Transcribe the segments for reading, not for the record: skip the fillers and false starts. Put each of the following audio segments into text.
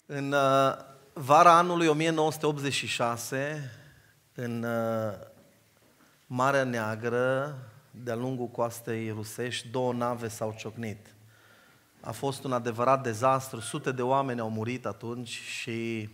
În vara anului 1986, în Marea Neagră, de-a lungul coastei rusești, 2 nave s-au ciocnit. A fost un adevărat dezastru, sute de oameni au murit atunci și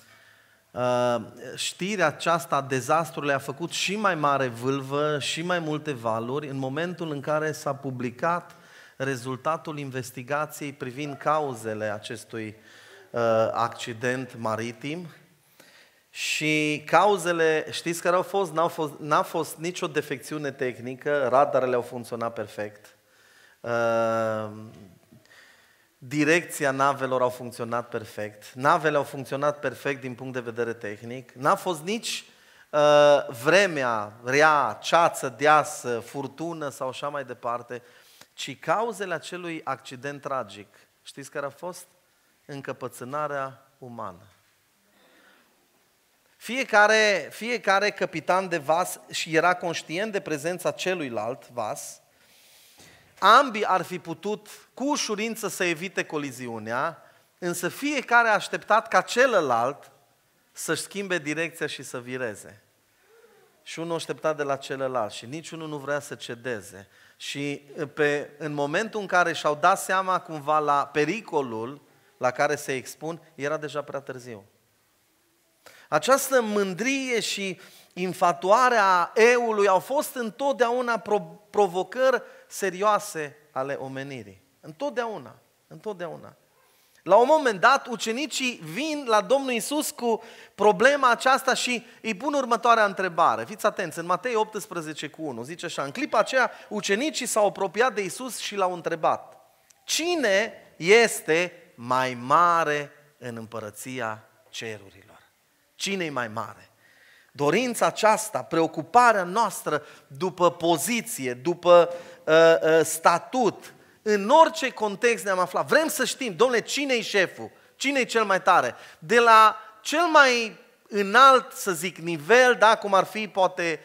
știrea aceasta a dezastrului a făcut și mai mare vâlvă, și mai multe valuri în momentul în care s-a publicat rezultatul investigației privind cauzele acestui accident maritim. Și cauzele, știți care au fost? N-a fost nicio defecțiune tehnică, radarele au funcționat perfect, direcția navelor au funcționat perfect, navele au funcționat perfect din punct de vedere tehnic, n-a fost nici vremea rea, ceață, deasă, furtună sau așa mai departe, ci cauzele acelui accident tragic, știți care a fost? Încăpățânarea umană. Fiecare capitan de vas și era conștient de prezența celuilalt vas. Ambii ar fi putut cu ușurință să evite coliziunea, însă fiecare a așteptat ca celălalt să-și schimbe direcția și să vireze. Și unul aștepta de la celălalt și niciunul nu vrea să cedeze. Și în momentul în care și-au dat seama cumva la pericolul la care se expun, era deja prea târziu. Această mândrie și infatuarea eului au fost întotdeauna provocări serioase ale omenirii. Întotdeauna. La un moment dat, ucenicii vin la Domnul Iisus cu problema aceasta și îi pun următoarea întrebare. Fiți atenți, în Matei 18:1 zice așa: în clipa aceea, ucenicii s-au apropiat de Iisus și l-au întrebat: cine este mai mare în împărăția cerurilor? Cine-i mai mare? Dorința aceasta, preocuparea noastră după poziție, după statut, în orice context ne-am aflat, vrem să știm, dom'le, cine-i șeful? Cine-i cel mai tare? De la cel mai înalt, să zic, nivel, da, cum ar fi poate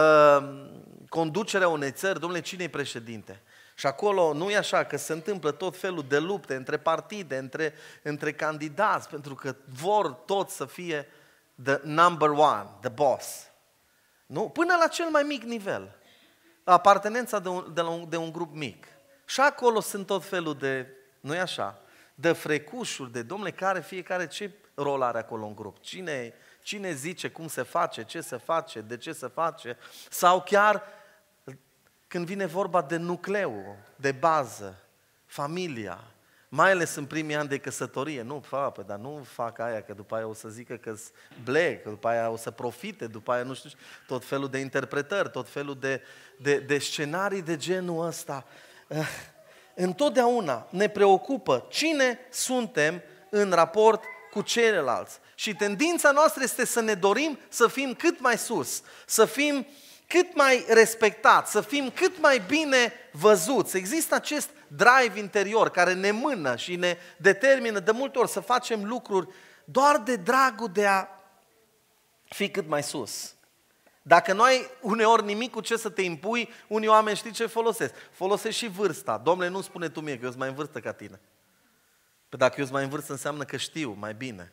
conducerea unei țări, dom'le, cine-i președinte? Și acolo nu e așa, că se întâmplă tot felul de lupte între partide, între candidați, pentru că vor toți să fie the number one, the boss. Nu? Până la cel mai mic nivel. Apartenența de un grup mic. Și acolo sunt tot felul de, nu e așa, de frecușuri, de domnule, care fiecare ce rol are acolo în grup. Cine zice cum se face, ce se face, de ce se face. Sau chiar când vine vorba de nucleu, de bază, familia. Mai ales în primii ani de căsătorie, dar nu fac aia, că după aia o să zică că-s blec, că după aia o să profite, după aia nu știu, tot felul de interpretări, tot felul de scenarii de genul ăsta. Întotdeauna ne preocupă cine suntem în raport cu ceilalți. Și tendința noastră este să ne dorim să fim cât mai sus, să fim cât mai respectați, să fim cât mai bine văzuți. Există acest drive interior care ne mână și ne determină de multe ori să facem lucruri doar de dragul de a fi cât mai sus. Dacă nu ai uneori nimic cu ce să te impui, unii oameni știi ce folosesc? Folosesc și vârsta. Dom'le, nu spune tu mie că eu sunt mai în vârstă ca tine. Păi dacă eu sunt mai în vârstă înseamnă că știu mai bine.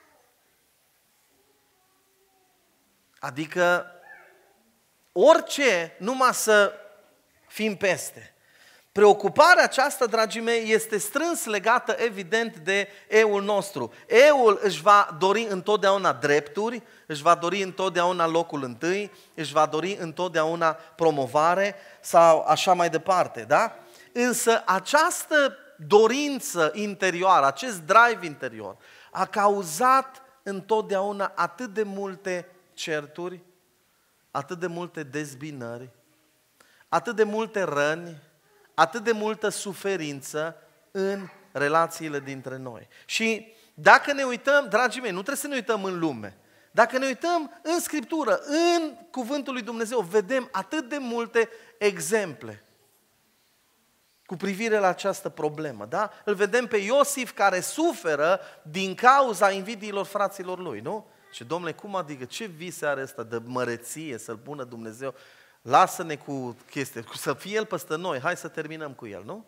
Adică orice, numai să fim peste. Preocuparea aceasta, dragii mei, este strâns legată, evident, de eul nostru. Eul își va dori întotdeauna drepturi, își va dori întotdeauna locul întâi, își va dori întotdeauna promovare sau așa mai departe, da? Însă această dorință interioară, acest drive interior, a cauzat întotdeauna atât de multe certuri, atât de multe dezbinări, atât de multe răni, atât de multă suferință în relațiile dintre noi. Și dacă ne uităm, dragii mei, nu trebuie să ne uităm în lume. Dacă ne uităm în Scriptură, în Cuvântul lui Dumnezeu, vedem atât de multe exemple cu privire la această problemă. Da? Îl vedem pe Iosif care suferă din cauza invidiilor fraților lui, nu? Și domnule, cum adică? Ce vise are ăsta de măreție să-l pună Dumnezeu? Lasă-ne cu chestii, să fie el peste noi, hai să terminăm cu el, nu?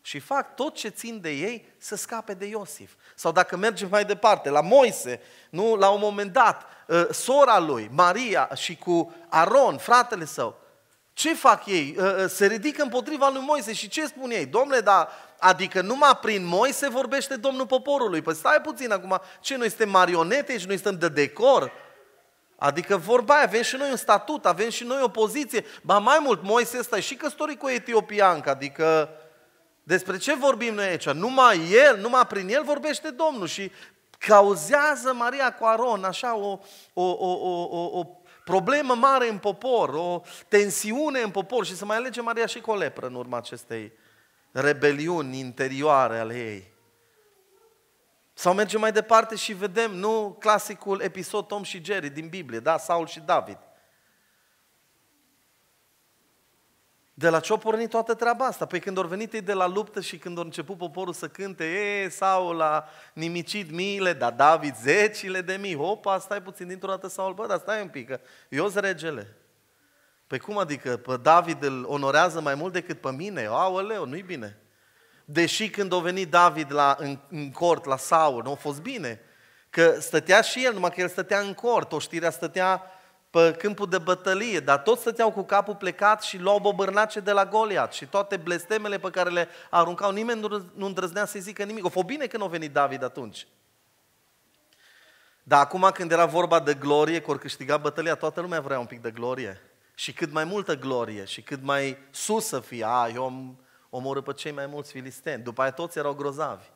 și fac tot ce țin de ei să scape de Iosif. Sau dacă mergem mai departe, la Moise, nu? La un moment dat, sora lui, Maria, și cu Aron, fratele său, ce fac ei? Se ridică împotriva lui Moise și ce spun ei? Dom'le, dar adică numai prin Moise vorbește Domnul poporului. Păi stai puțin acum, ce, noi suntem marionete și noi suntem de decor? Adică vorba aia, avem și noi un statut, avem și noi o poziție. Ba mai mult, Moise ăsta e și căsătorit cu o etiopiancă, adică despre ce vorbim noi aici? Numai prin el vorbește Domnul și cauzează Maria cu Aron așa o problemă mare în popor, o tensiune în popor și să mai alege Maria și cu o lepră în urma acestei rebeliuni interioare ale ei. Sau mergem mai departe și vedem, nu, clasicul episod Tom și Jerry din Biblie, da, Saul și David. De la ce a pornit toată treaba asta? Păi când au venit ei de la luptă și când a început poporul să cânte, Saul a nimicit miile, dar David zecile de mii. Hopa, stai puțin, dintr-o dată Saul, bă, dar stai un pic, că eu sunt regele. Păi cum adică, pe David îl onorează mai mult decât pe mine? Aoleu, nu-i bine. Deși când a venit David în cort la Saul, nu a fost bine. Că stătea și el, numai că el stătea în cort, oștirea stătea pe câmpul de bătălie, dar toți stăteau cu capul plecat și luau bobârnace de la Goliat și toate blestemele pe care le aruncau, nimeni nu îndrăznea să-i zică nimic. O fost bine când a venit David atunci. Dar acum când era vorba de glorie, că ori câștiga bătălia, toată lumea vrea un pic de glorie. Și cât mai multă glorie și cât mai sus să fie. Eu am omorât pe cei mai mulți filisteni. După aia toți erau grozavi.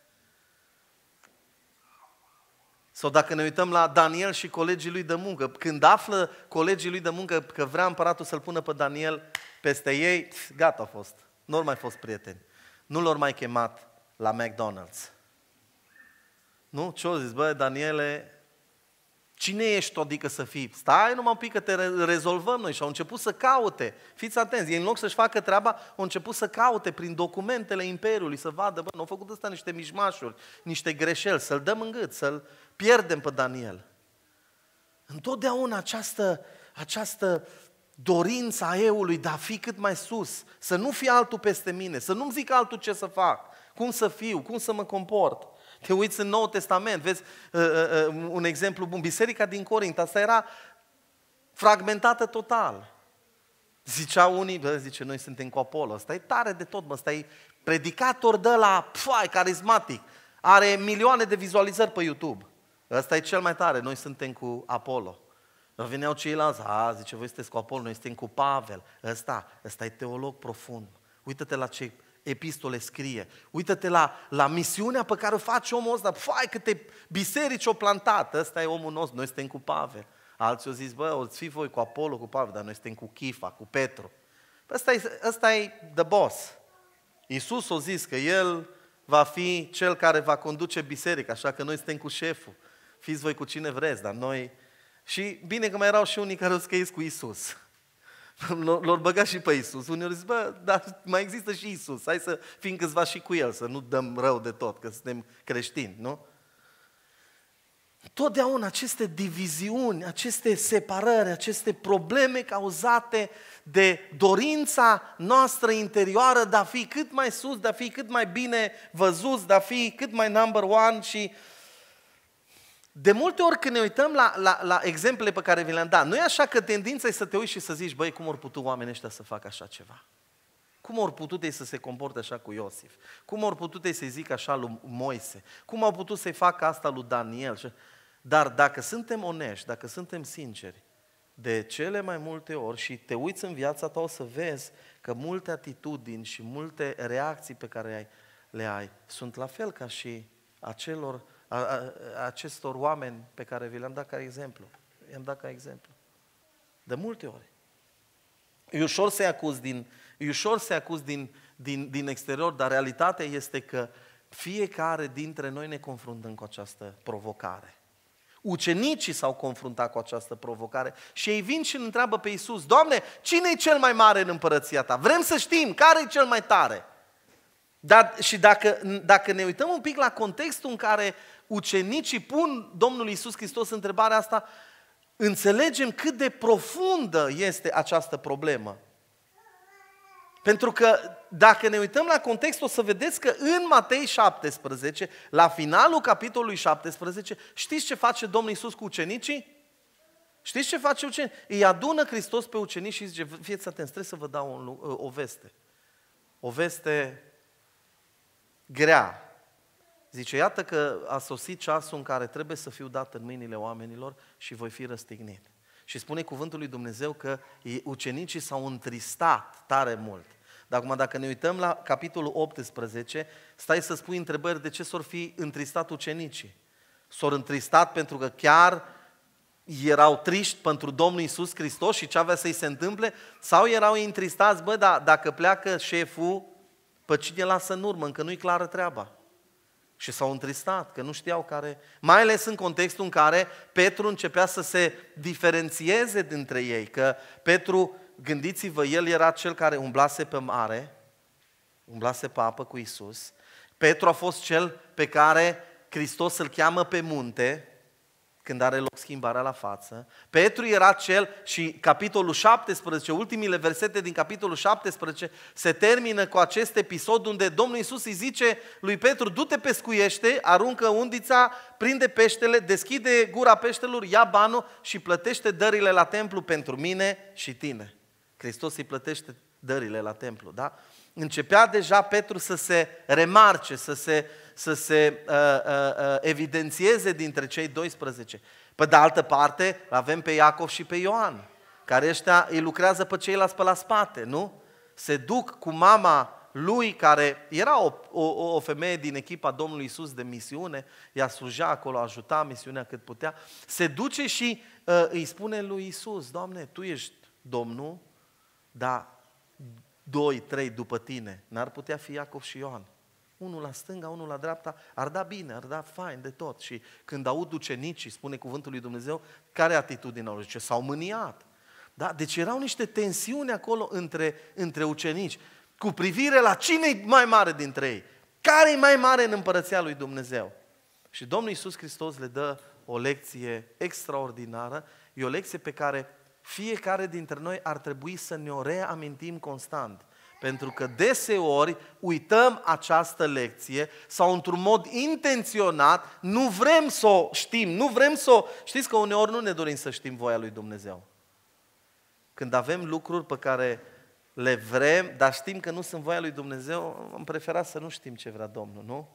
Sau dacă ne uităm la Daniel și colegii lui de muncă, când află colegii lui de muncă că vrea împăratul să-l pună pe Daniel peste ei, gata a fost. Nu au mai fost prieteni. Nu l-au mai chemat la McDonald's. Nu? Ce-o zis? Bă, Daniele, cine ești tu, adică să fii? Stai numai un pic că te rezolvăm noi. Și au început să caute. Fiți atenți, ei în loc să-și facă treaba, au început să caute prin documentele Imperiului, să vadă, bă, nu au făcut ăsta niște mișmașuri, niște greșeli, să-l dăm în gât, să-l pierdem pe Daniel. Întotdeauna această dorință a eului de a fi cât mai sus, să nu fie altul peste mine, să nu-mi zic altul ce să fac, cum să fiu, cum să mă comport. Te uiți în Noul Testament, vezi un exemplu bun. Biserica din Corint, asta era fragmentată total. Ziceau unii, zice, noi suntem cu Apollo, ăsta e tare de tot, ăsta e predicator de la, carismatic, are milioane de vizualizări pe YouTube. Ăsta e cel mai tare, noi suntem cu Apollo. Veneau ceilalți, zice, voi sunteți cu Apollo, noi suntem cu Pavel. Ăsta e teolog profund. Uită-te la ce epistole scrie. Uită-te la misiunea pe care o face omul ăsta. Câte biserici o plantat. Ăsta e omul nostru, noi suntem cu Pavel. Alții au zis, o fi voi cu Apollo, cu Pavel, dar noi suntem cu Chifa, cu Petru. Ăsta e the boss. Iisus a zis că El va fi Cel care va conduce biserica, așa că noi suntem cu șeful. Fiți voi cu cine vreți, dar noi... Și bine că mai erau și unii care au scăiți cu Iisus. L-au băgat și pe Iisus. Unii au zis, dar mai există și Iisus. Hai să fim câțiva și cu El, să nu dăm rău de tot, că suntem creștini, nu? Totdeauna aceste diviziuni, aceste separări, aceste probleme cauzate de dorința noastră interioară de a fi cât mai sus, de a fi cât mai bine văzuți, de a fi cât mai number one și... De multe ori când ne uităm la exemplele pe care vi le-am dat, nu e așa că tendința e să te uiți și să zici, băi, cum au putut oamenii ăștia să facă așa ceva? Cum au putut ei să se comporte așa cu Iosif? Cum au putut ei să-i zică așa lui Moise? Cum au putut să-i facă asta lui Daniel? Dar dacă suntem onești, dacă suntem sinceri, de cele mai multe ori și te uiți în viața ta o să vezi că multe atitudini și multe reacții pe care le ai sunt la fel ca și acestor oameni pe care vi le-am dat ca exemplu. I-am dat ca exemplu. De multe ori. E ușor să-i acuz din exterior, dar realitatea este că fiecare dintre noi ne confruntăm cu această provocare. Ucenicii s-au confruntat cu această provocare și ei vin și îl întreabă pe Iisus, Doamne, cine e cel mai mare în împărăția ta? Vrem să știm care e cel mai tare. Și dacă ne uităm un pic la contextul în care ucenicii pun Domnul Iisus Hristos întrebarea asta, înțelegem cât de profundă este această problemă. Pentru că dacă ne uităm la context, o să vedeți că în Matei 17, la finalul capitolului 17, știți ce face Domnul Iisus cu ucenicii? Știți ce face ucenicii? Îi adună Hristos pe ucenici și zice, fiți atenți, trebuie să vă dau o veste. O veste grea. Zice, iată că a sosit ceasul în care trebuie să fiu dat în mâinile oamenilor și voi fi răstignit. Și spune cuvântul lui Dumnezeu că ucenicii s-au întristat tare mult. Dar acum, dacă ne uităm la capitolul 18, stai să spui întrebări de ce s-or fi întristat ucenicii. S-au întristat pentru că chiar erau triști pentru Domnul Iisus Hristos și ce avea să-i se întâmple? Sau erau întristați, bă, dar dacă pleacă șeful, pe cine lasă în urmă, încă nu-i clară treaba. Și s-au întristat, că nu știau care... Mai ales în contextul în care Petru începea să se diferențieze dintre ei. Că Petru, gândiți-vă, el era cel care umblase pe mare, umblase pe apă cu Iisus. Petru a fost cel pe care Hristos îl cheamă pe munte, când are loc schimbarea la față. Petru era cel, și capitolul 17, ultimile versete din capitolul 17 se termină cu acest episod unde Domnul Iisus îi zice lui Petru, du-te pescuiește, aruncă undița, prinde peștele, deschide gura peștelor, ia banul și plătește dările la templu pentru mine și tine. Hristos îi plătește dările la templu, da? Începea deja Petru să se remarce, să se evidențieze dintre cei 12. Pe de altă parte, avem pe Iacov și pe Ioan, care ăștia îi lucrează pe ceilalți pe la spate, nu? Se duc cu mama lui, care era o femeie din echipa Domnului Iisus de misiune, ea slujea acolo, ajuta misiunea cât putea, se duce și îi spune lui Iisus, Doamne, Tu ești Domnul, dar 2, 3 după Tine, n-ar putea fi Iacov și Ioan? Unul la stânga, unul la dreapta, ar da bine, ar da fain de tot. Și când aud ucenicii, spune cuvântul lui Dumnezeu, care atitudine au? Zice, s-au mâniat. Da? Deci erau niște tensiuni acolo între ucenici, cu privire la cine e mai mare dintre ei, care e mai mare în împărăția lui Dumnezeu. Și Domnul Iisus Hristos le dă o lecție extraordinară, e o lecție pe care fiecare dintre noi ar trebui să ne o reamintim constant. Pentru că deseori uităm această lecție sau într-un mod intenționat nu vrem să o știm, nu vrem să o... Știți că uneori nu ne dorim să știm voia lui Dumnezeu. Când avem lucruri pe care le vrem, dar știm că nu sunt voia lui Dumnezeu, am preferat să nu știm ce vrea Domnul, nu?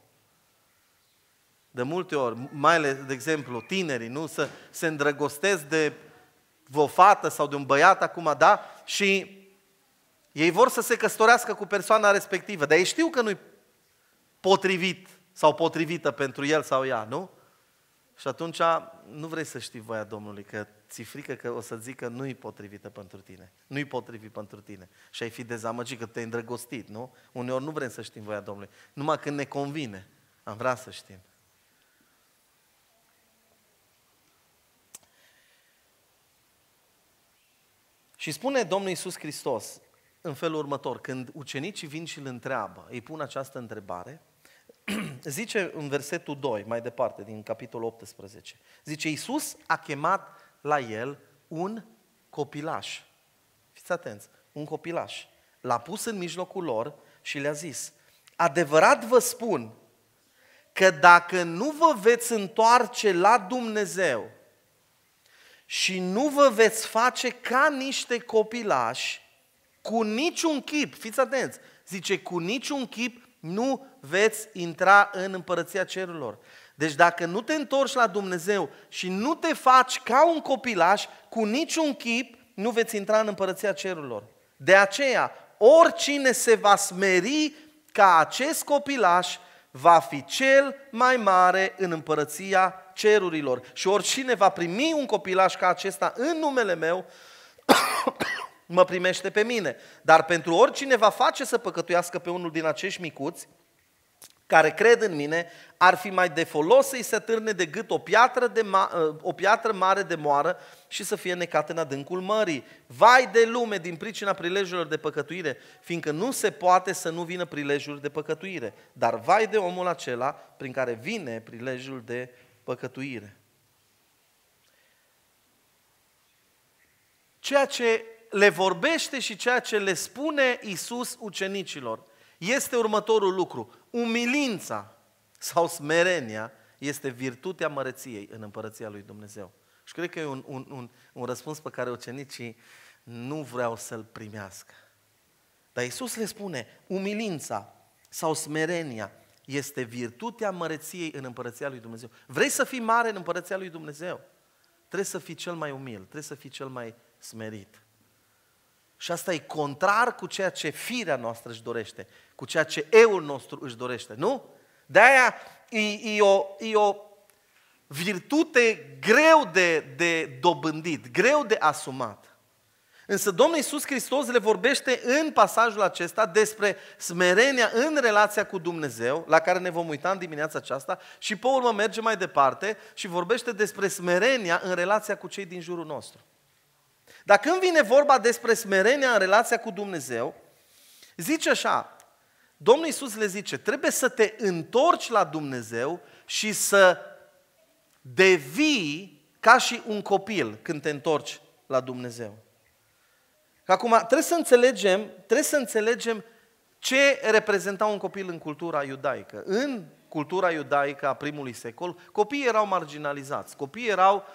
De multe ori, mai ales, de exemplu, tinerii, nu? Să se îndrăgostesc de o fată sau de un băiat acum, da? Și ei vor să se căsătorească cu persoana respectivă, dar ei știu că nu-i potrivit sau potrivită pentru el sau ea, nu? Și atunci nu vrei să știi voia Domnului, că ți-e frică că o să zică nu-i potrivită pentru tine, nu-i potrivit pentru tine. Și ai fi dezamăgit că te-ai îndrăgostit, nu? Uneori nu vrem să știm voia Domnului, numai când ne convine, am vrea să știm. Și spune Domnul Iisus Hristos în felul următor, când ucenicii vin și îl întreabă, îi pun această întrebare, zice în versetul 2, mai departe, din capitolul 18, zice, Iisus a chemat la el un copilaș. Fiți atenți, un copilaș. L-a pus în mijlocul lor și le-a zis, adevărat vă spun că dacă nu vă veți întoarce la Dumnezeu și nu vă veți face ca niște copilași, cu niciun chip, fiți atenți, zice, cu niciun chip nu veți intra în împărăția cerurilor. Deci dacă nu te întorci la Dumnezeu și nu te faci ca un copilaș, cu niciun chip nu veți intra în împărăția cerurilor. De aceea, oricine se va smeri ca acest copilaș, va fi cel mai mare în împărăția cerurilor. Și oricine va primi un copilaș ca acesta în numele meu, mă primește pe mine. Dar pentru oricine va face să păcătuiască pe unul din acești micuți, care cred în mine, ar fi mai de folos să-i se târne de gât o piatră mare de moară și să fie necat în adâncul mării. Vai de lume din pricina prilejurilor de păcătuire, fiindcă nu se poate să nu vină prilejul de păcătuire. Dar vai de omul acela prin care vine prilejul de păcătuire. Ceea ce le vorbește și ceea ce le spune Iisus ucenicilor este următorul lucru. Umilința sau smerenia este virtutea măreției în împărăția lui Dumnezeu. Și cred că e un răspuns pe care ucenicii nu vreau să-l primească. Dar Iisus le spune, umilința sau smerenia este virtutea măreției în împărăția lui Dumnezeu. Vrei să fii mare în împărăția lui Dumnezeu? Trebuie să fii cel mai umil, trebuie să fii cel mai smerit. Și asta e contrar cu ceea ce firea noastră își dorește, cu ceea ce eul nostru își dorește, nu? De-aia e o virtute greu de dobândit, greu de asumat. Însă Domnul Iisus Hristos le vorbește în pasajul acesta despre smerenia în relația cu Dumnezeu, la care ne vom uita în dimineața aceasta, și pe urmă merge mai departe și vorbește despre smerenia în relația cu cei din jurul nostru. Dar când vine vorba despre smerenia în relația cu Dumnezeu, zice așa, Domnul Iisus le zice, trebuie să te întorci la Dumnezeu și să devii ca și un copil când te întorci la Dumnezeu. Acum, trebuie să înțelegem ce reprezenta un copil în cultura iudaică. În cultura iudaică a primului secol, copiii erau marginalizați, copiii erau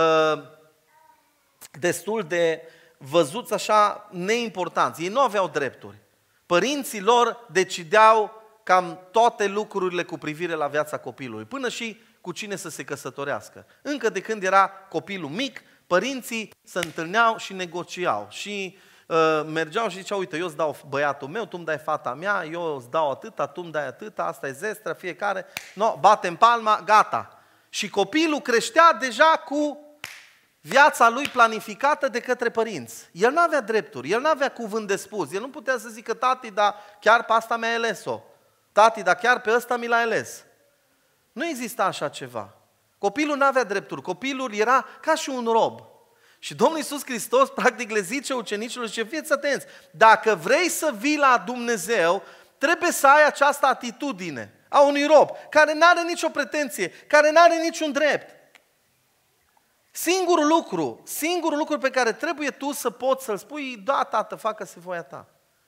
destul de văzuți așa neimportanți. Ei nu aveau drepturi. Părinții lor decideau cam toate lucrurile cu privire la viața copilului, până și cu cine să se căsătorească. Încă de când era copilul mic, părinții se întâlneau și negociau și mergeau și ziceau, uite, eu îți dau băiatul meu, tu îmi dai fata mea, eu îți dau atâta, tu îmi dai atâta, asta e zestra, fiecare, no, batem palma, gata. Și copilul creștea deja cu viața lui planificată de către părinți. El nu avea drepturi, el nu avea cuvânt de spus, el nu putea să zică, tati, dar chiar pe asta mi-a ales-o, tati, dar chiar pe ăsta mi l-a ales. Nu exista așa ceva. Copilul nu avea drepturi, copilul era ca și un rob. Și Domnul Iisus Hristos practic le zice ucenicilor, zice, fiți atenți, dacă vrei să vii la Dumnezeu, trebuie să ai această atitudine a unui rob, care nu are nicio pretenție, care nu are niciun drept. Singurul lucru pe care trebuie tu să poți să-l spui, da, tată, facă-se voia ta.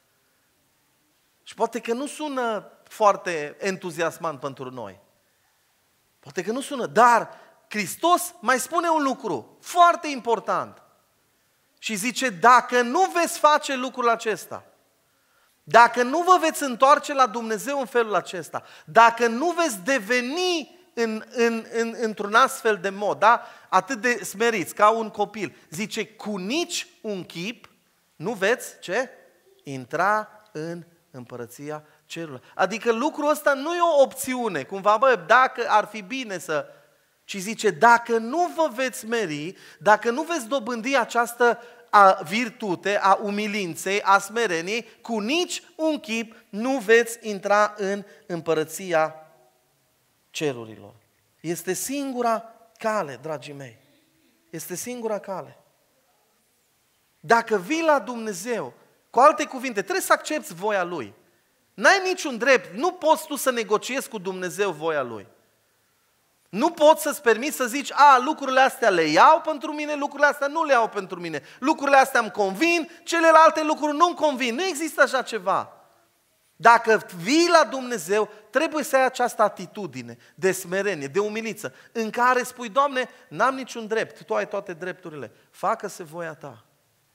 Și poate că nu sună foarte entuziasmant pentru noi. Poate că nu sună, dar Hristos mai spune un lucru foarte important. Și zice, dacă nu veți face lucrul acesta, dacă nu vă veți întoarce la Dumnezeu în felul acesta, dacă nu veți deveni într-un astfel de mod, da? Atât de smeriți, ca un copil, zice, cu nici un chip nu veți, ce? Intra în împărăția cerurilor. Adică lucrul ăsta nu e o opțiune, cumva, bă, dacă ar fi bine să... Ci zice, dacă nu vă veți smeri, dacă nu veți dobândi această virtute a umilinței, a smereniei, cu nici un chip nu veți intra în împărăția cerurilor. Este singura cale, dragii mei. Este singura cale. Dacă vii la Dumnezeu, cu alte cuvinte, trebuie să accepți voia Lui. N-ai niciun drept, nu poți tu să negociezi cu Dumnezeu voia Lui. Nu poți să-ți permiți să zici, lucrurile astea le iau pentru mine, lucrurile astea nu le iau pentru mine, lucrurile astea îmi convin, celelalte lucruri nu-mi convin. Nu există așa ceva. Dacă vii la Dumnezeu, trebuie să ai această atitudine de smerenie, de umiliță, în care spui, Doamne, n-am niciun drept, Tu ai toate drepturile, facă-se voia Ta.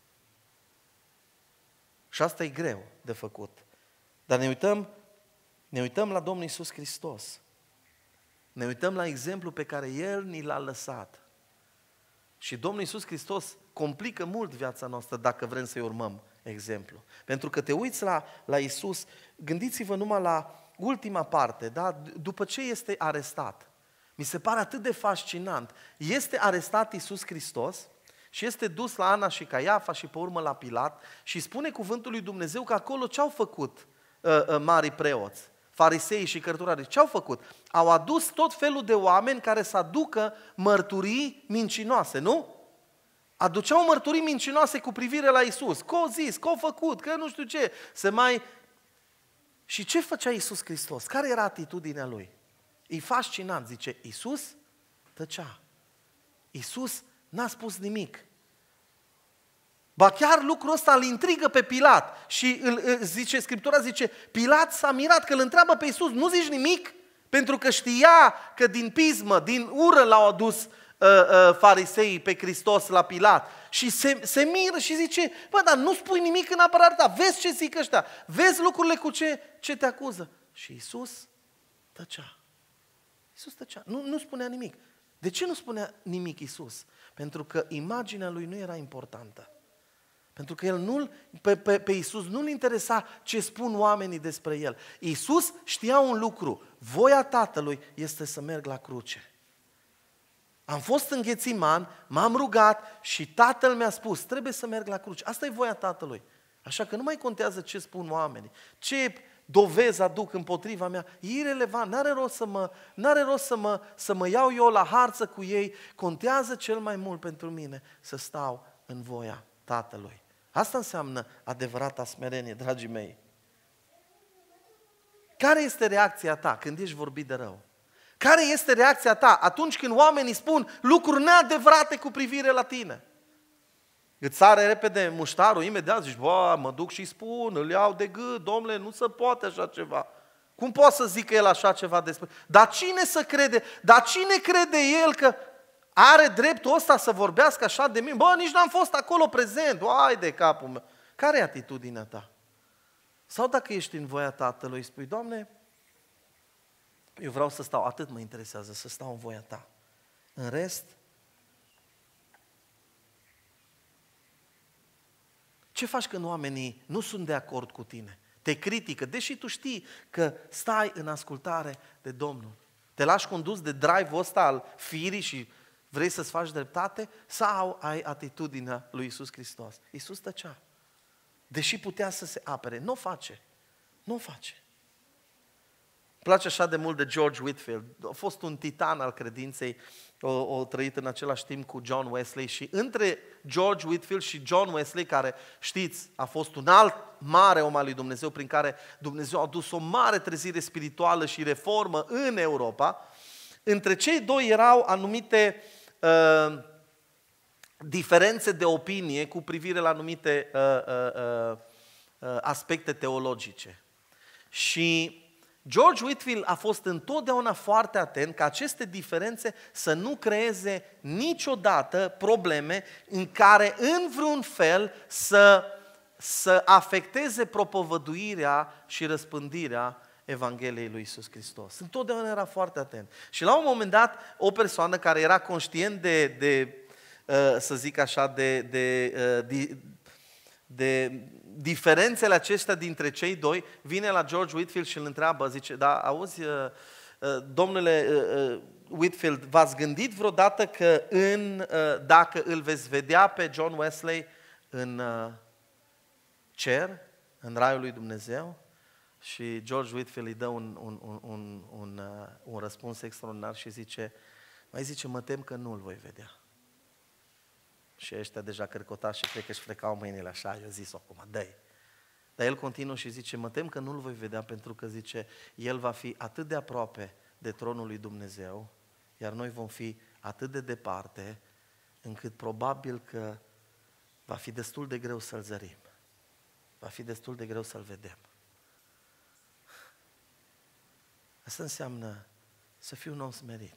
Și asta e greu de făcut. Dar ne uităm la Domnul Iisus Hristos. Ne uităm la exemplu pe care El ni l-a lăsat. Și Domnul Iisus Hristos complică mult viața noastră dacă vrem să-i urmăm exemplu. Pentru că te uiți la Iisus, gândiți-vă numai la ultima parte, da? După ce este arestat. Mi se pare atât de fascinant. Este arestat Iisus Hristos și este dus la Ana și Caiafa și pe urmă la Pilat și spune cuvântul lui Dumnezeu că acolo ce-au făcut marii preoți? Farisei și cărturarii, ce au făcut? Au adus tot felul de oameni care să aducă mărturii mincinoase, nu? Aduceau mărturii mincinoase cu privire la Iisus. Că-o zis, că-o făcut, că nu știu ce. Și ce făcea Iisus Hristos? Care era atitudinea Lui? E fascinant, zice, Iisus tăcea. Iisus n-a spus nimic. Ba chiar lucrul ăsta îl intrigă pe Pilat și Scriptura zice, Pilat s-a mirat că îl întreabă pe Iisus, nu zici nimic? Pentru că știa că din pismă, din ură l-au adus fariseii pe Hristos la Pilat. Și se miră și zice, bă, dar nu spui nimic în apărarea ta, vezi ce zic ăștia, vezi lucrurile cu ce te acuză. Și Iisus tăcea. Iisus tăcea, nu spunea nimic. De ce nu spunea nimic Iisus? Pentru că imaginea lui nu era importantă. Pentru că pe Iisus nu-l interesa ce spun oamenii despre el. Iisus știa un lucru, voia Tatălui este să merg la cruce. Am fost în Ghețiman, m-am rugat și Tatăl mi-a spus, trebuie să merg la cruce. Asta e voia Tatălui. Așa că nu mai contează ce spun oamenii, ce dovezi aduc împotriva mea, e irelevant, n-are rost să mă iau eu la harță cu ei, contează cel mai mult pentru mine să stau în voia Tatălui. Asta înseamnă adevărata smerenie, dragii mei. Care este reacția ta când ești vorbit de rău? Care este reacția ta atunci când oamenii spun lucruri neadevărate cu privire la tine? Îți sare repede muștarul, imediat zici, bă, mă duc și spun, îl iau de gât, domnule, nu se poate așa ceva. Cum poate să zică el așa ceva despre... Dar cine să crede? Dar cine crede el că are dreptul ăsta să vorbească așa de mine? Bă, nici n-am fost acolo prezent, hai de capul meu. Care e atitudinea ta? Sau dacă ești în voia Tatălui, spui, Doamne, eu vreau să stau, atât mă interesează, să stau în voia Ta. În rest, ce faci când oamenii nu sunt de acord cu tine? Te critică, deși tu știi că stai în ascultare de Domnul. Te lași condus de drive-ul ăsta al firii și vrei să-ți faci dreptate? Sau ai atitudinea lui Iisus Hristos? Iisus tăcea. Deși putea să se apere, nu o face. Nu o face. Îmi place așa de mult de George Whitefield. A fost un titan al credinței, o trăit în același timp cu John Wesley și între George Whitefield și John Wesley, care știți, a fost un alt mare om al lui Dumnezeu, prin care Dumnezeu a dus o mare trezire spirituală și reformă în Europa, între cei doi erau anumite diferențe de opinie cu privire la anumite aspecte teologice. Și George Whitefield a fost întotdeauna foarte atent ca aceste diferențe să nu creeze niciodată probleme în care în vreun fel să afecteze propovăduirea și răspândirea Evangheliei lui Iisus Hristos. Întotdeauna era foarte atent. Și la un moment dat, o persoană care era conștient să zic așa, de diferențele acestea dintre cei doi, vine la George Whitefield și îl întreabă, zice, da, auzi, domnule Whitefield, v-ați gândit vreodată că dacă îl veți vedea pe John Wesley în cer, în raiul lui Dumnezeu? Și George Whitefield îi dă un răspuns extraordinar și zice, mă tem că nu îl voi vedea. Și ăștia deja cărcotați și cred că își frecau mâinile așa, eu zis acum, dă-i. Dar el continuă și zice, mă tem că nu-l voi vedea pentru că, zice, el va fi atât de aproape de tronul lui Dumnezeu, iar noi vom fi atât de departe, încât probabil că va fi destul de greu să-l zărim. Va fi destul de greu să-l vedem. Asta înseamnă să fii un om smerit.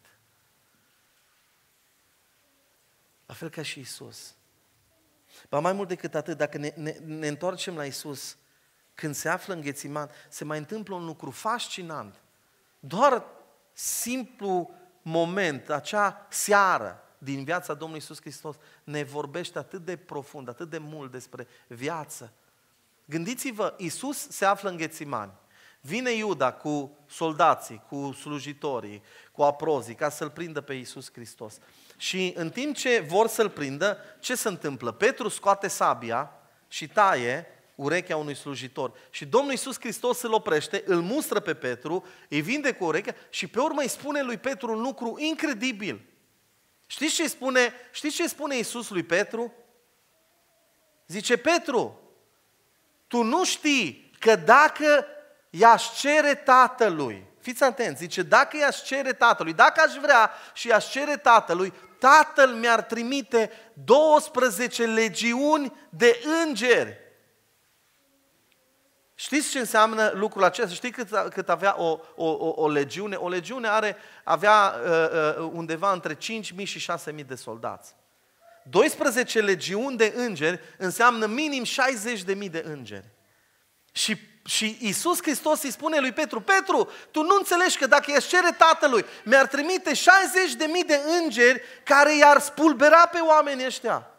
La fel ca și Iisus. Ba mai mult decât atât, dacă ne întoarcem la Iisus, când se află în Ghețiman, se mai întâmplă un lucru fascinant. Doar simplu moment, acea seară din viața Domnului Iisus Hristos ne vorbește atât de profund, atât de mult despre viață. Gândiți-vă, Iisus se află în Ghețiman. Vine Iuda cu soldații, cu slujitorii, cu aprozii, ca să-L prindă pe Iisus Hristos. Și în timp ce vor să-L prindă, ce se întâmplă? Petru scoate sabia și taie urechea unui slujitor. Și Domnul Iisus Hristos îl oprește, îl mustră pe Petru, îi vinde cu urechea și pe urmă îi spune lui Petru un lucru incredibil. Știți ce spune Iisus lui Petru? Zice, Petru, tu nu știi că dacă i-aș cere Tatălui fiți atenți, zice, dacă i-aș cere tatălui, dacă aș vrea și i-aș cere tatălui, tatăl mi-ar trimite 12 legiuni de îngeri. Știți ce înseamnă lucrul acesta? Știți cât avea o legiune? O legiune avea undeva între 5.000 și 6.000 de soldați. 12 legiuni de îngeri înseamnă minim 60.000 de îngeri. Și Iisus Hristos îi spune lui Petru, Petru, tu nu înțelegi că dacă i-aș cere tatălui, mi-ar trimite 60.000 de îngeri care i-ar spulbera pe oamenii ăștia.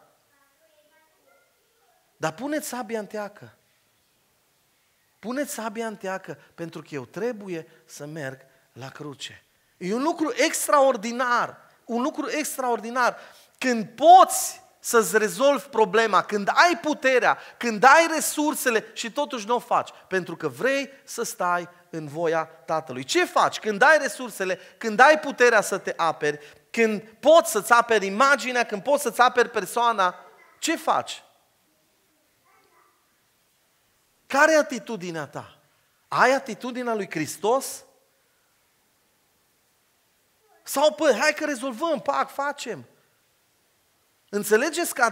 Dar puneți sabia în teacă. Puneți sabia în teacă, pentru că eu trebuie să merg la cruce. E un lucru extraordinar, un lucru extraordinar. Când poți să-ți rezolvi problema, când ai puterea, când ai resursele și totuși nu o faci, pentru că vrei să stai în voia Tatălui. Ce faci când ai resursele, când ai puterea să te aperi, când poți să-ți aperi imaginea, când poți să-ți aperi persoana? Ce faci? Care e atitudinea ta? Ai atitudinea lui Hristos? Sau, păi, hai că rezolvăm, pac, facem. Înțelegeți că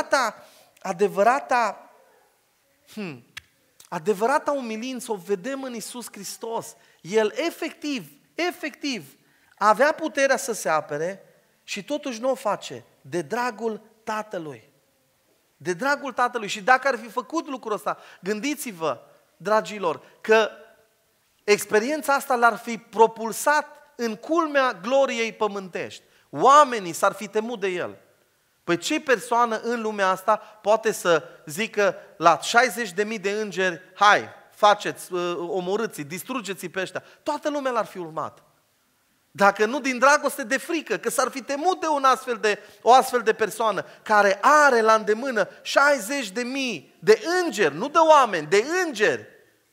adevărata umilință o vedem în Iisus Hristos. El efectiv, avea puterea să se apere și totuși nu o face de dragul Tatălui. De dragul Tatălui. Și dacă ar fi făcut lucrul ăsta, gândiți-vă, dragilor, că experiența asta l-ar fi propulsat în culmea gloriei pământești. Oamenii s-ar fi temut de el. Păi ce persoană în lumea asta poate să zică la 60.000 de îngeri, hai, faceți, omorâți-i, distrugeți-i pe ăștia. Toată lumea l-ar fi urmat. Dacă nu din dragoste, de frică, că s-ar fi temut de o astfel de persoană care are la îndemână 60.000 de îngeri, nu de oameni, de îngeri.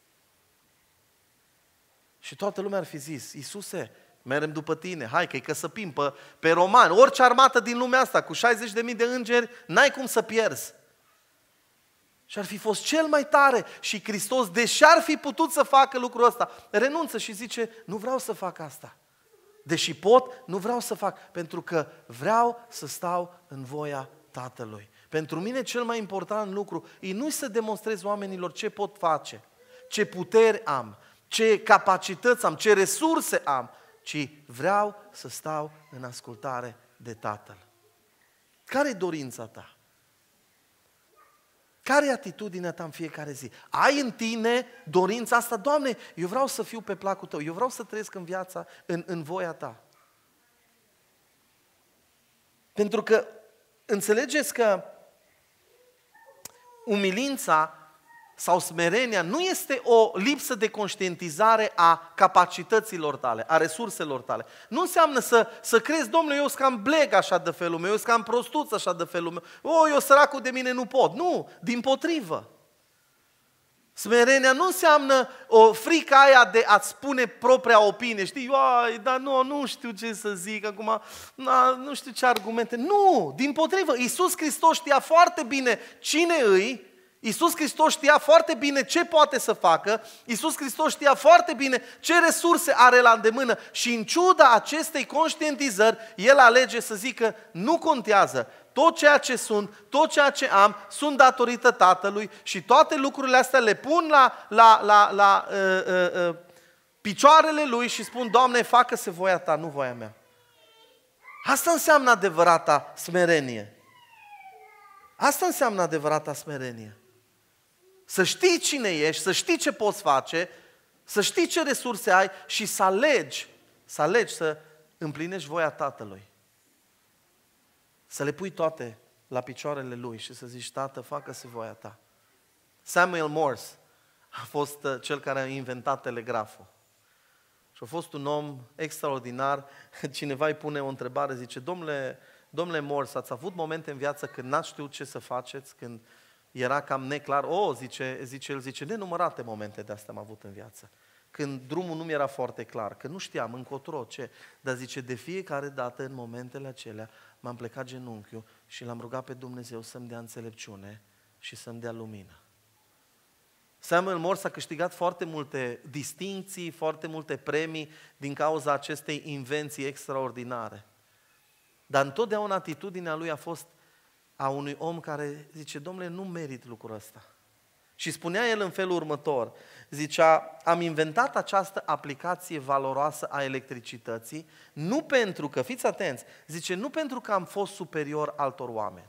Și toată lumea ar fi zis, Iisuse, mergem după tine, hai că-i căsăpim pe romani, orice armată din lumea asta, cu 60.000 de îngeri, n-ai cum să pierzi. Și ar fi fost cel mai tare și Hristos, deși ar fi putut să facă lucrul ăsta, renunță și zice, nu vreau să fac asta. Deși pot, nu vreau să fac, pentru că vreau să stau în voia Tatălui. Pentru mine cel mai important lucru e nu să demonstrez oamenilor ce pot face, ce puteri am, ce capacități am, ce resurse am, ci vreau să stau în ascultare de Tatăl. Care e dorința ta? Care e atitudinea ta în fiecare zi? Ai în tine dorința asta? Doamne, eu vreau să fiu pe placul Tău, eu vreau să trăiesc în viața, în voia Ta. Pentru că înțelegeți că umilința sau smerenia nu este o lipsă de conștientizare a capacităților tale, a resurselor tale. Nu înseamnă să crezi, Domnule, eu sunt cam bleg așa de felul meu, eu sunt cam prostuț așa de felul meu, eu săracul de mine nu pot. Nu, dimpotrivă. Smerenia nu înseamnă o frică aia de a-ți spune propria opinie. Știi, dar nu știu ce să zic acum, nu știu ce argumente. Nu, dimpotrivă, Iisus Hristos știa foarte bine cine îi, Iisus Hristos știa foarte bine ce poate să facă, Iisus Hristos știa foarte bine ce resurse are la îndemână și în ciuda acestei conștientizări, El alege să zică, nu contează, tot ceea ce sunt, tot ceea ce am, sunt datorită Tatălui și toate lucrurile astea le pun la picioarele Lui și spun, Doamne, facă-se voia Ta, nu voia mea. Asta înseamnă adevărata smerenie. Asta înseamnă adevărata smerenie. Să știi cine ești, să știi ce poți face, să știi ce resurse ai și să alegi să împlinești voia Tatălui. Să le pui toate la picioarele Lui și să zici, Tată, facă-se voia Ta. Samuel Morse a fost cel care a inventat telegraful. Și a fost un om extraordinar. Cineva îi pune o întrebare, zice, Domnule Morse, ați avut momente în viață când n-ați știut ce să faceți, când era cam neclar? El zice, nenumărate momente de astea am avut în viață. Când drumul nu mi era foarte clar, că nu știam încotro ce, dar zice, de fiecare dată în momentele acelea m-am plecat genunchiul și l-am rugat pe Dumnezeu să-mi dea înțelepciune și să-mi dea lumină. Samuel Morse a câștigat foarte multe distincții, foarte multe premii din cauza acestei invenții extraordinare. Dar întotdeauna atitudinea lui a fost a unui om care zice, domnule, nu merit lucrul ăsta. Și spunea el în felul următor, zicea, am inventat această aplicație valoroasă a electricității, nu pentru că, fiți atenți, zice, nu pentru că am fost superior altor oameni,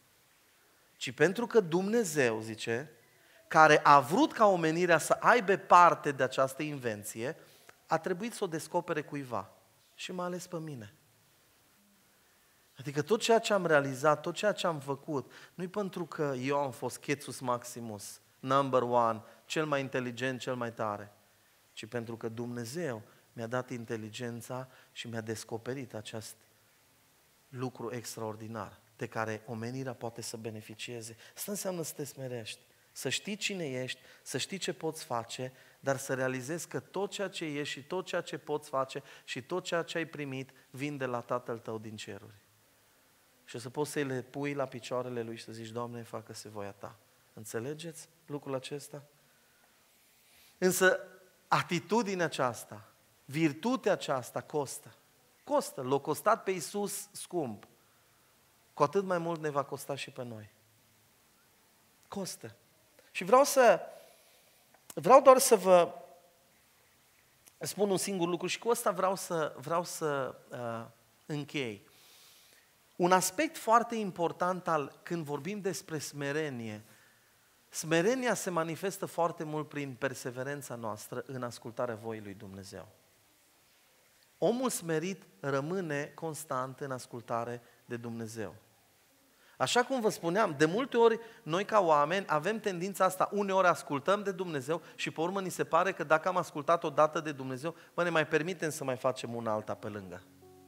ci pentru că Dumnezeu, zice, care a vrut ca omenirea să aibă parte de această invenție, a trebuit să o descopere cuiva. Și m-a ales pe mine. Adică tot ceea ce am realizat, tot ceea ce am făcut, nu-i pentru că eu am fost Chețus Maximus, number one, cel mai inteligent, cel mai tare, ci pentru că Dumnezeu mi-a dat inteligența și mi-a descoperit acest lucru extraordinar de care omenirea poate să beneficieze. Asta înseamnă să te smerești, să știi cine ești, să știi ce poți face, dar să realizezi că tot ceea ce ești și tot ceea ce poți face și tot ceea ce ai primit vin de la Tatăl tău din ceruri. Și să poți să le pui la picioarele Lui și să zici, Doamne, facă-se voia Ta. Înțelegeți lucrul acesta? Însă atitudinea aceasta, virtutea aceasta costă. Costă, l-a costat pe Iisus scump. Cu atât mai mult ne va costa și pe noi. Costă. Și vreau doar să vă spun un singur lucru și cu ăsta vreau să închei. Un aspect foarte important când vorbim despre smerenie, smerenia se manifestă foarte mult prin perseverența noastră în ascultarea voii lui Dumnezeu. Omul smerit rămâne constant în ascultare de Dumnezeu. Așa cum vă spuneam, de multe ori noi ca oameni avem tendința asta, uneori ascultăm de Dumnezeu și pe urmă ni se pare că dacă am ascultat odată de Dumnezeu, ne mai permitem să mai facem una alta pe lângă.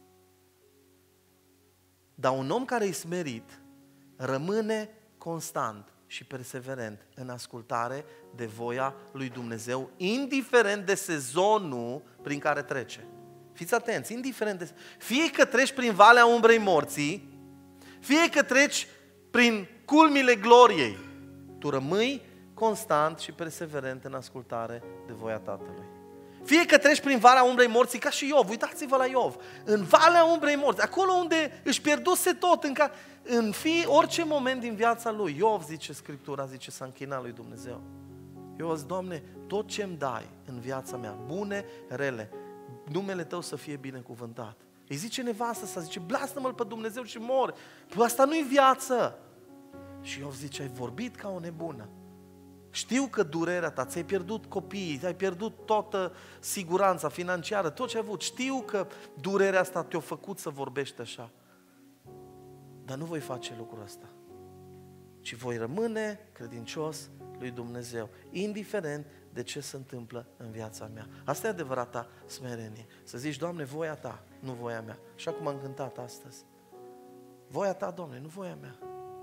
Dar un om care e smerit rămâne constant și perseverent în ascultare de voia lui Dumnezeu, indiferent de sezonul prin care trece. Fiți atenți, indiferent de... Fie că treci prin valea umbrei morții, fie că treci prin culmile gloriei, tu rămâi constant și perseverent în ascultare de voia Tatălui. Fie că treci prin valea umbrei morții, ca și Iov, uitați-vă la Iov, în valea umbrei morții, acolo unde își pierduse tot, în orice moment din viața lui, Iov, zice Scriptura, zice, s-a închinat lui Dumnezeu. Eu zic, Doamne, tot ce-mi dai în viața mea, bune, rele, numele Tău să fie binecuvântat. Îi zice nevastă sa, zice, blastă-mă-L pe Dumnezeu și mori. Păi asta nu-i viață. Și Iov zice, ai vorbit ca o nebună. Știu că durerea ta, ți-ai pierdut copiii, ți-ai pierdut toată siguranța financiară, tot ce ai avut. Știu că durerea asta te-a făcut să vorbești așa. Dar nu voi face lucrul ăsta. Ci voi rămâne credincios lui Dumnezeu, indiferent de ce se întâmplă în viața mea. Asta e adevărata smerenie. Să zici, Doamne, voia Ta, nu voia mea. Așa cum am cântat astăzi. Voia Ta, Doamne, nu voia mea.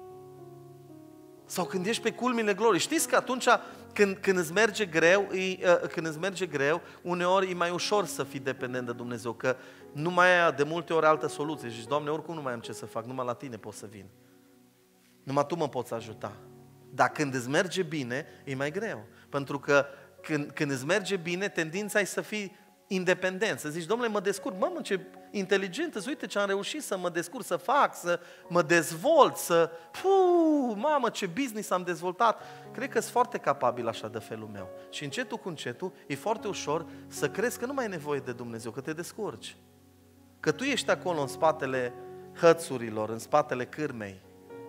Sau când ești pe culmile gloriei. Știți că atunci când îți merge greu, uneori e mai ușor să fii dependent de Dumnezeu, că nu mai ai de multe ori altă soluție. Și zici, Doamne, oricum nu mai am ce să fac, numai la Tine pot să vin. Numai Tu mă poți ajuta. Dar când îți merge bine, e mai greu. Pentru că când îți merge bine, tendința e să fii independent, să zici, Domnule, mă descurc, mamă, ce inteligent, uite ce am reușit să mă descurc, să fac, să mă dezvolt, mamă, ce business am dezvoltat. Cred că sunt foarte capabil așa de felul meu. Și încetul cu încetul e foarte ușor să crezi că nu mai ai nevoie de Dumnezeu, că te descurci. Că tu ești acolo în spatele hățurilor, în spatele cârmei.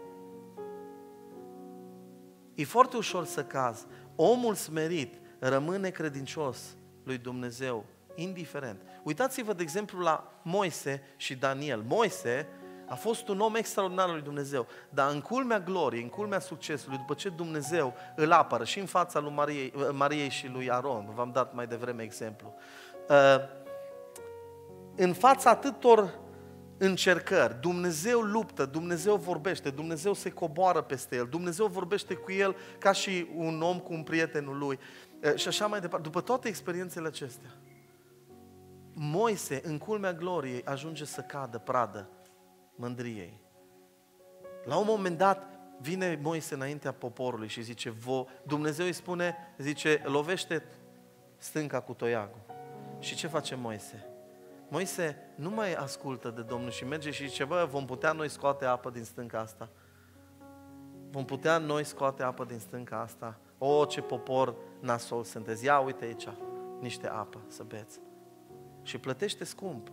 E foarte ușor să cazi. Omul smerit rămâne credincios lui Dumnezeu, indiferent. Uitați-vă, de exemplu, la Moise și Daniel. Moise a fost un om extraordinar lui Dumnezeu, dar în culmea gloriei, în culmea succesului, după ce Dumnezeu îl apără și în fața lui Mariei și lui Aron, v-am dat mai devreme exemplu, în fața atâtor încercări, Dumnezeu luptă, Dumnezeu vorbește, Dumnezeu se coboară peste el, Dumnezeu vorbește cu el ca și un om cu un prietenul lui și așa mai departe. După toate experiențele acestea, Moise, în culmea gloriei, ajunge să cadă pradă mândriei. La un moment dat, vine Moise înaintea poporului și zice, Dumnezeu îi spune, zice, lovește stânca cu toiagul. Și ce face Moise? Moise nu mai ascultă de Domnul și merge și zice, bă, vom putea noi scoate apă din stânca asta? Vom putea noi scoate apă din stânca asta? O, ce popor nasol sunteți! Ia uite aici, niște apă să beți. Și plătește scump.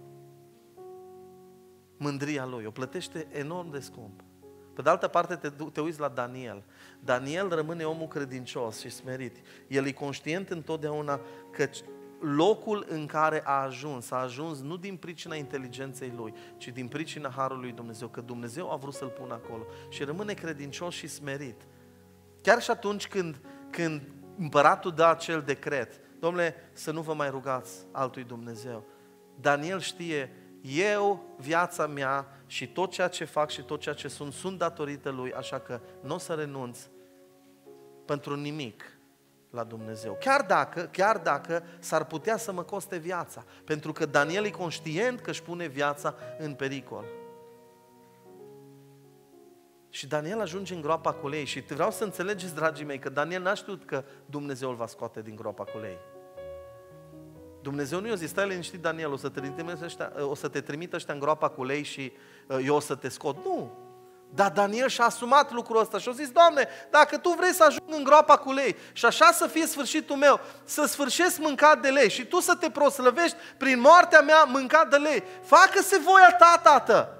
Mândria lui, o plătește enorm de scump. Pe de altă parte te uiți la Daniel. Daniel rămâne omul credincios și smerit. El e conștient întotdeauna că locul în care a ajuns nu din pricina inteligenței lui, ci din pricina harului lui Dumnezeu, că Dumnezeu a vrut să-l pună acolo. Și rămâne credincios și smerit. Chiar și atunci când împăratul dă acel decret, Dom'le, să nu vă mai rugați altui Dumnezeu. Daniel știe, eu, viața mea și tot ceea ce fac și tot ceea ce sunt datorită lui, așa că nu o să renunț pentru nimic la Dumnezeu. Chiar dacă s-ar putea să mă coste viața, pentru că Daniel e conștient că își pune viața în pericol. Și Daniel ajunge în groapa cu lei și vreau să înțelegeți, dragii mei, că Daniel n-a știut că Dumnezeu îl va scoate din groapa cu lei. Dumnezeu nu i-a zis, stai liniștit, Daniel, o să te trimit ăștia în groapa cu lei și eu o să te scot. Nu! Dar Daniel și-a asumat lucrul ăsta și a zis, Doamne, dacă Tu vrei să ajung în groapa cu lei și așa să fie sfârșitul meu, să sfârșesc mâncat de lei și Tu să te proslăvești prin moartea mea mâncat de lei, facă-se voia Ta, Tată!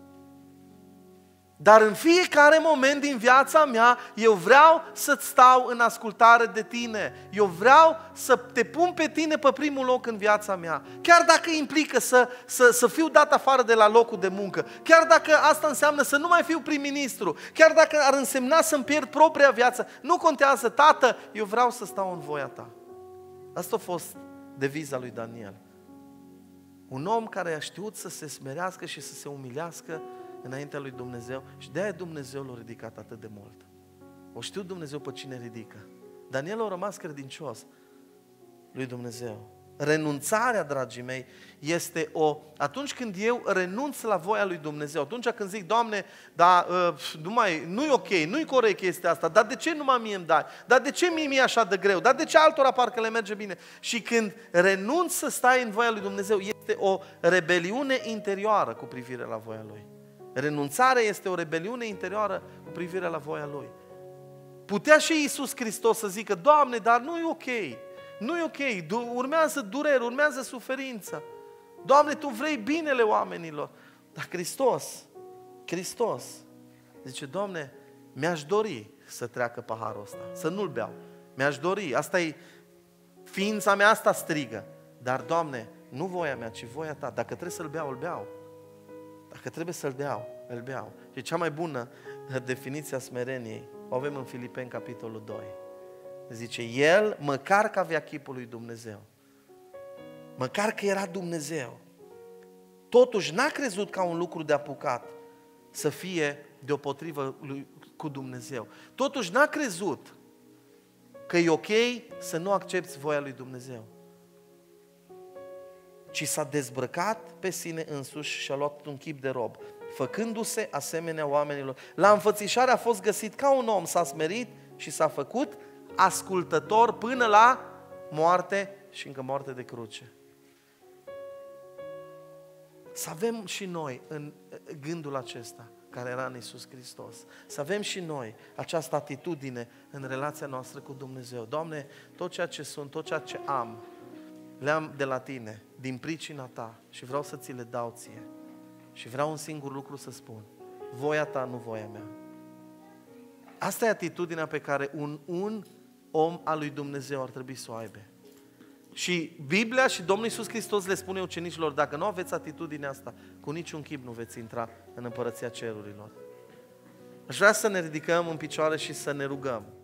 Dar în fiecare moment din viața mea, eu vreau să-ți stau în ascultare de Tine. Eu vreau să te pun pe Tine pe primul loc în viața mea. Chiar dacă implică să fiu dat afară de la locul de muncă. Chiar dacă asta înseamnă să nu mai fiu prim-ministru. Chiar dacă ar însemna să-mi pierd propria viață. Nu contează, Tată, eu vreau să stau în voia Ta. Asta a fost deviza lui Daniel. Un om care a știut să se smerească și să se umilească înaintea lui Dumnezeu și de-aia Dumnezeu l-a ridicat atât de mult. O știu Dumnezeu pe cine ridică. Daniel a rămas credincios lui Dumnezeu. Renunțarea, dragii mei, este atunci când eu renunț la voia lui Dumnezeu, atunci când zic, Doamne, dar nu-i ok, nu-i corect chestia asta, dar de ce numai mie îmi dai? Dar de ce mie e așa de greu? Dar de ce altora parcă le merge bine? Și când renunț să stai în voia lui Dumnezeu, este o rebeliune interioară cu privire la voia Lui. Renunțarea este o rebeliune interioară cu privire la voia Lui. Putea și Iisus Hristos să zică, Doamne, dar nu e ok, nu e ok, urmează durere, urmează suferință. Doamne, Tu vrei binele oamenilor. Dar Hristos zice, Doamne, mi-aș dori să treacă paharul ăsta, să nu-l beau. Mi-aș dori, asta e ființa mea, asta strigă. Dar, Doamne, nu voia mea, ci voia Ta. Dacă trebuie să-l beau, îl beau. Dacă trebuie să-l beau, îl beau. Și cea mai bună definiție a smereniei o avem în Filipeni, capitolul 2. Zice, El, măcar că avea chipul lui Dumnezeu, măcar că era Dumnezeu, totuși n-a crezut ca un lucru de apucat să fie deopotrivă cu Dumnezeu. Totuși n-a crezut că e ok să nu accepți voia lui Dumnezeu, ci s-a dezbrăcat pe sine însuși și a luat un chip de rob, făcându-se asemenea oamenilor. La înfățișare a fost găsit ca un om, s-a smerit și s-a făcut ascultător până la moarte și încă moarte de cruce. Să avem și noi în gândul acesta care era în Iisus Hristos. Să avem și noi această atitudine în relația noastră cu Dumnezeu. Doamne, tot ceea ce sunt, tot ceea ce am, le-am de la Tine, din pricina Ta și vreau să Ți le dau Ție. Și vreau un singur lucru să spun. Voia Ta, nu voia mea. Asta e atitudinea pe care un om al lui Dumnezeu ar trebui să o aibă. Și Biblia și Domnul Iisus Hristos le spune ucenicilor, dacă nu aveți atitudinea asta, cu niciun chip nu veți intra în împărăția cerurilor. Aș vrea să ne ridicăm în picioare și să ne rugăm.